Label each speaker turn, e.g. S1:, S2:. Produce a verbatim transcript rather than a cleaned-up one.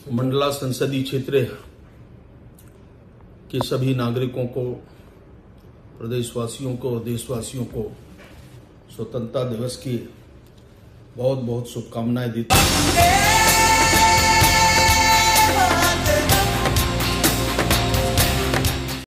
S1: मंडला संसदीय क्षेत्र के सभी नागरिकों को, प्रदेशवासियों को और देशवासियों को स्वतंत्रता दिवस की बहुत बहुत शुभकामनाएं देता हूं।